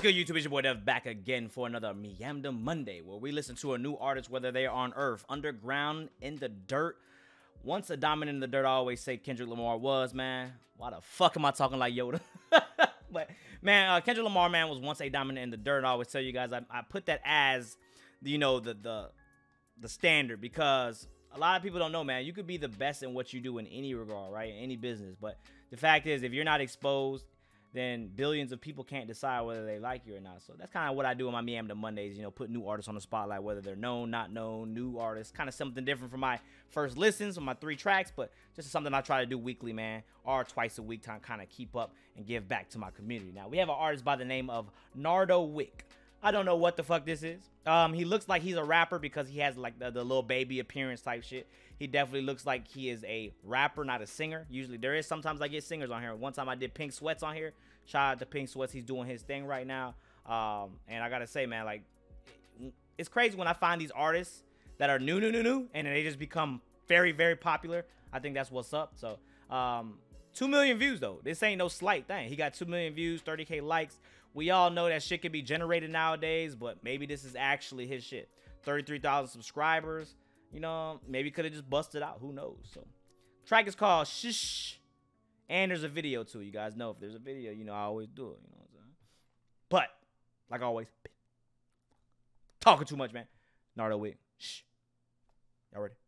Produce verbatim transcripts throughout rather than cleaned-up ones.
good, YouTube? It's your boy Dev back again for another Miamda Monday, where we listen to a new artist, whether they are on Earth, underground, in the dirt. Once a diamond in the dirt, I always say Kendrick Lamar was, man. Why the fuck am I talking like Yoda? But, man, uh, Kendrick Lamar, man, was once a diamond in the dirt. I always tell you guys, I, I put that as, you know, the, the, the standard, because a lot of people don't know, man. You could be the best in what you do in any regard, right? In any business. But the fact is, if you're not exposed, then billions of people can't decide whether they like you or not. So that's kind of what I do on my Miamda Mondays, you know, put new artists on the spotlight, whether they're known, not known, new artists, kind of something different from my first listens on my three tracks, but just something I try to do weekly, man, or twice a week to kind of keep up and give back to my community. Now, we have an artist by the name of Nardo Wick. I don't know what the fuck this is. Um, he looks like he's a rapper because he has like the, the little baby appearance type shit. He definitely looks like he is a rapper, not a singer. Usually there is sometimes I get singers on here. One time I did Pink Sweats on here. Shout out to Pink Sweats. He's doing his thing right now. Um, and I gotta say, man, like, it's crazy when I find these artists that are new, new, new, new, and they just become very, very popular. I think that's what's up. So, um, two million views though. This ain't no slight thing. He got two million views, thirty K likes. We all know that shit can be generated nowadays, but maybe this is actually his shit. thirty-three thousand subscribers. You know, maybe could have just busted out. Who knows? So, track is called Shh. And there's a video too. You guys know if there's a video, you know, I always do it. You know what I'm saying? But, like always, talking too much, man. Nardo Wick. Shh. Y'all ready?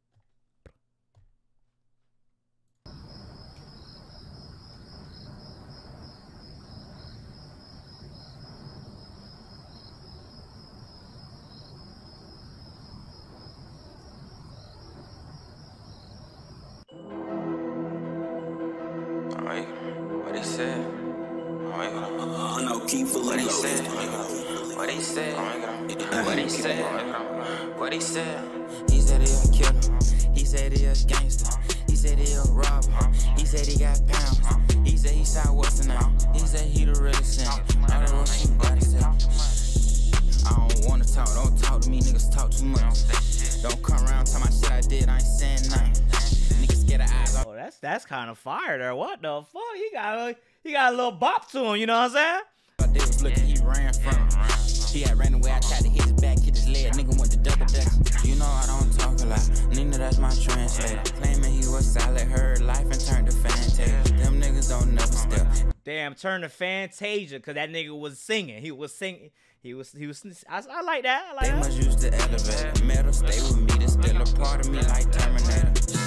What he said? Oh, no, keep full What of he loaded. said? What he said? What he said? What he said? He said he a killer. He said he a gangster. He said he a robber. He said he got pounds. He said he shot what's the name. He said he the realest thing. I don't know what she about to say. I don't wanna talk. Don't talk to me. Niggas talk too much. Don't come around tell my shit I did. I ain't saying nothing. Niggas get the eyes off. Oh, that's that's kind of fire there. What the fuck? He got a, he got a little bop to him. You know what I'm saying? I did was looking. He ran from him. He had ran away. I tried to hit his back, hit his leg. Nigga went to double dutch. You know I don't talk a lot. Nina, that's my translator. Claiming he was solid, heard life and turned to Fantasia. Them niggas don't never step. Damn, turn to Fantasia, cause that nigga was singing. He was singing. He was he was. I, I like that. I like They that. must use the elevator. Metal stay with me. That's still a part of me like Terminator.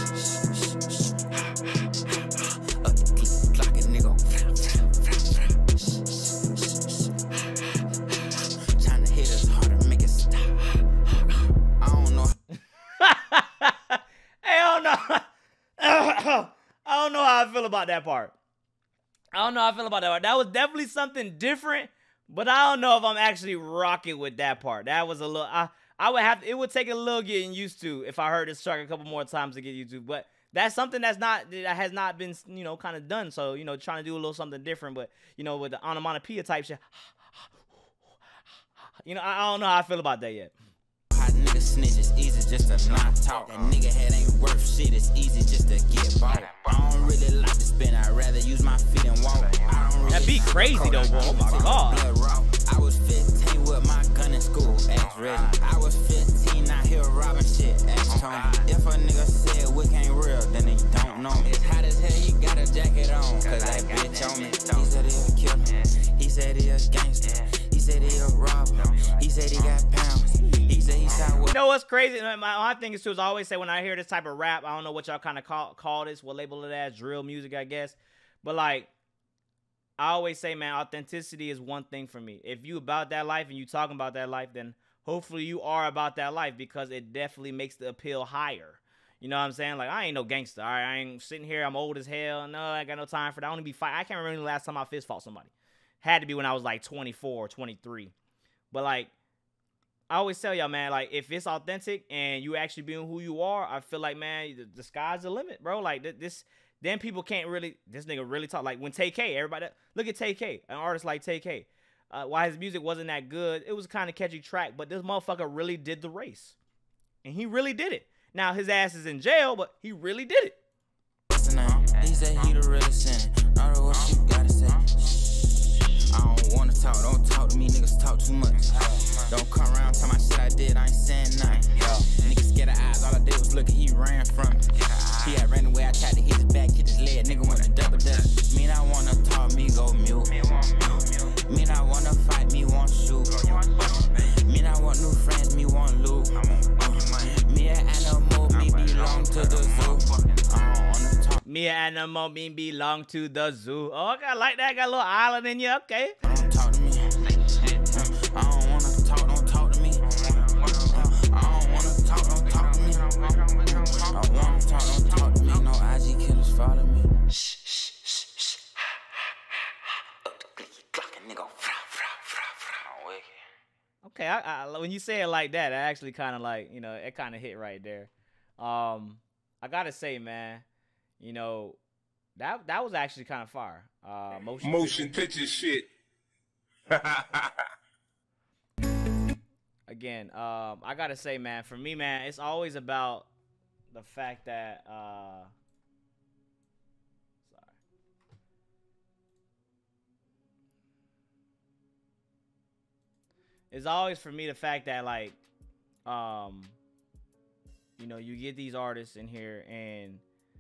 Up the clock and nigga. Trying to hit us harder, make it stop. I don't know. Hey, I don't know. I don't know how I feel about that part. I don't know how I feel about that part. That was definitely something different, but I don't know if I'm actually rocking with that part. That was a little. I I would have. It would take a little getting used to if I heard this track a couple more times to get used to. But that's something that's not that has not been, you know, kind of done. So, you know, trying to do a little something different, but you know, with the onomatopoeia type shit. You know, I, I don't know how I feel about that yet. How niggas snitch, it's easy just to not talk. That nigga head ain't worth shit, it's easy just to get bought. I don't really like to spin, I'd rather use my feet and walk. I don't really That beat crazy though, bro. Oh my god. I was fifteen with my gun in school, ask Reggie. I was fifteen, out here robbing shit, ask Tony. If a nigga said Wick ain't real, then he don't know me. It's hot as hell, he got a jacket on, cause that bitch on me. He said he a killer, he said he a gangster. He said he a robber, he said he got pounds. He said he shot what. You know what's crazy? My, my thing is too is I always say when I hear this type of rap, I don't know what y'all kind of call call this, what label it as, drill music, I guess. But like, I always say, man, authenticity is one thing for me. If you about that life and you talking about that life, then hopefully you are about that life, because it definitely makes the appeal higher. You know what I'm saying? Like, I ain't no gangster. All right, I ain't sitting here. I'm old as hell. No, I ain't got no time for that. I want to be fight. I can't remember the last time I fist fought somebody. Had to be when I was like twenty-four or twenty-three. But like, I always tell y'all, man, like, if it's authentic and you actually being who you are, I feel like, man, the, the sky's the limit, bro. Like, th this, then people can't really, this nigga really talk. Like, when Tay K, everybody, look at Tay K, an artist like Tay K. Uh, why his music wasn't that good, it was a kind of catchy track, but this motherfucker really did the race. And he really did it. Now, his ass is in jail, but he really did it. He said he the realest thing. I don't know what you gotta say. I don't wanna talk, don't talk talk to me, niggas talk too much. Don't come around tell my shit I did, I ain't saying nothing. Niggas scared of eyes, all I did was look, he ran from me. He had ran away, I tried to hit his back, hit his leg, nigga wanna double dutch. Mean I wanna talk, me go mute. Mean I wanna fight, me want shoot. Mean I want new friends, me want loot. Me an animal, me belong to the zoo. I don't wanna talk. Me an animal, me belong to the zoo. Oh, I like that. Got a little island in you. Okay. Don't talk to me. I don't wanna talk, don't talk to me. I don't wanna talk, don't talk to me. I wanna talk, don't talk to me. No I G killers follow me. Shh, shh, shh, shh. Up the clicky clock and nigga. Fra, fra, fra, fra. I'm wicked. Okay. I, I, when you say it like that, it actually kind of like, you know, it kind of hit right there. Um, I gotta say, man, you know, that that was actually kind of fire. Uh, motion, Motion picture shit. Again, um, I gotta say, man, for me, man, it's always about the fact that, uh, sorry, it's always for me the fact that, like, um, you know, you get these artists in here and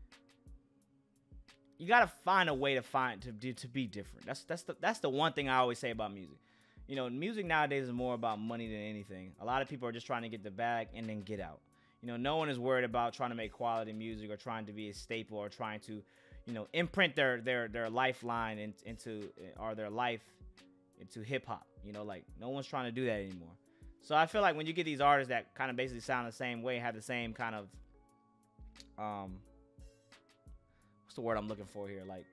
you gotta find a way to find to do to be different. That's that's the that's the one thing I always say about music. You know, music nowadays is more about money than anything. A lot of people are just trying to get the bag and then get out. You know, no one is worried about trying to make quality music or trying to be a staple or trying to, you know, imprint their their their lifeline in, into or their life into hip hop. You know, like no one's trying to do that anymore. So I feel like when you get these artists that kind of basically sound the same way, have the same kind of um what's the word I'm looking for here? Like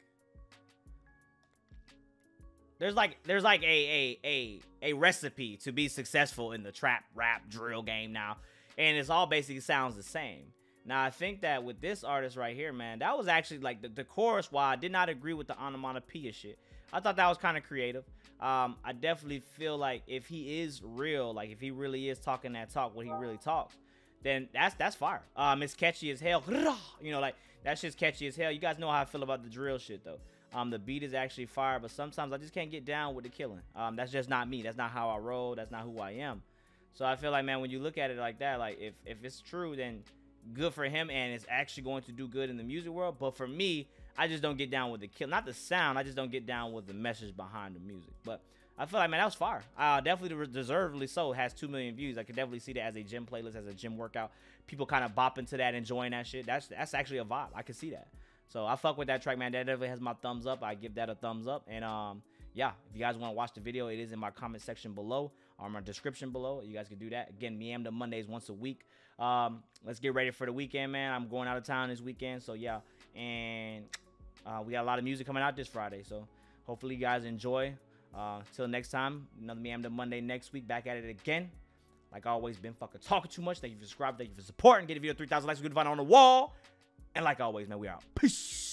There's like there's like a a a a recipe to be successful in the trap, rap, drill game now, and it's all basically sounds the same. Now I think that with this artist right here, man, that was actually like the, the chorus. While I did not agree with the onomatopoeia shit, I thought that was kind of creative. Um, I definitely feel like if he is real, like if he really is talking that talk, what he really talks, then that's that's fire. Um, it's catchy as hell. You know, like that shit's catchy as hell. You guys know how I feel about the drill shit though. Um, the beat is actually fire, but sometimes I just can't get down with the killing. Um, that's just not me. That's not how I roll. That's not who I am. So I feel like, man, when you look at it like that, like if, if it's true, then good for him, and it's actually going to do good in the music world. But for me, I just don't get down with the kill. Not the sound. I just don't get down with the message behind the music. But I feel like, man, that was fire. Uh, definitely deservedly so. It has two million views. I could definitely see that as a gym playlist, as a gym workout. People kind of bopping to that, enjoying that shit. That's that's actually a vibe. I can see that. So I fuck with that track, man. That definitely has my thumbs up. I give that a thumbs up. And um, yeah, if you guys want to watch the video, it is in my comment section below or my description below. You guys can do that. Again, Meamda Mondays once a week. Um, let's get ready for the weekend, man. I'm going out of town this weekend, so yeah. And uh, we got a lot of music coming out this Friday, so hopefully you guys enjoy. Uh, till next time, another Meamda Monday next week. Back at it again. Like always, been fucking talking too much. Thank you for subscribing. Thank you for supporting. Get a video three thousand likes. We're going to find it on the wall. And like always, man, we out. Peace.